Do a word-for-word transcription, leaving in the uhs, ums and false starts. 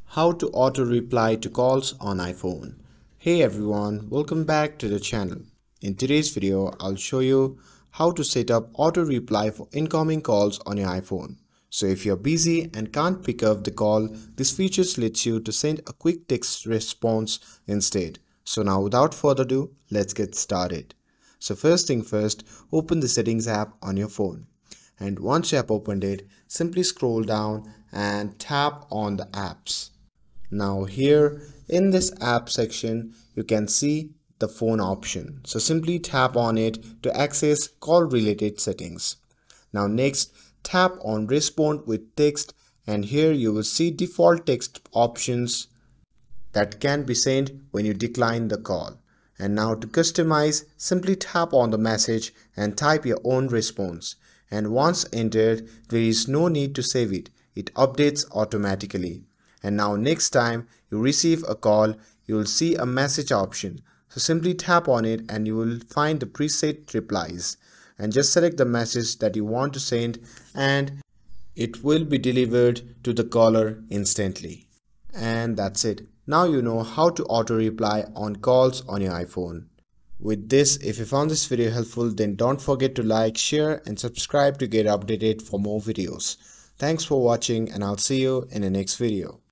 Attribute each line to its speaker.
Speaker 1: How to auto reply to calls on iPhone. Hey everyone, welcome back to the channel. In today's video, I'll show you how to set up auto reply for incoming calls on your iPhone. So if you're busy and can't pick up the call, this feature lets you to send a quick text response instead. So now without further ado, let's get started. So first thing first, open the settings app on your phone. And once you have opened it, simply scroll down and tap on the apps. Now here in this app section, you can see the phone option. So simply tap on it to access call related settings. Now next, tap on respond with text, and here you will see default text options that can be sent when you decline the call. And now to customize, simply tap on the message and type your own response. And once entered, there is no need to save it. It updates automatically. And now next time you receive a call, you will see a message option. So simply tap on it and you will find the preset replies. And just select the message that you want to send and it will be delivered to the caller instantly. And that's it. Now you know how to auto reply on calls on your iPhone. With this, if you found this video helpful, then don't forget to like, share and subscribe to get updated for more videos. Thanks for watching and I'll see you in the next video.